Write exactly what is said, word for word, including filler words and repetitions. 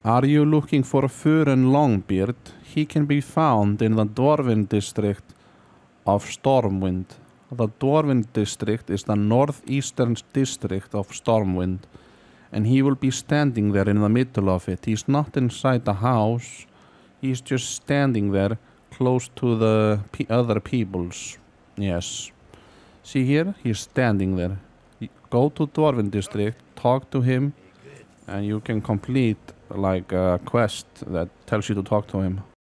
Are you looking for Furen Longbeard? He can be found in the Dwarven district of Stormwind. The Dwarven district is the northeastern district of Stormwind, and he will be standing there in the middle of it. He's not inside the house. He's just standing there close to the pe other peoples. Yes. See here? He's standing there. Go to Dwarven district, talk to him, and you can complete like a quest that tells you to talk to him.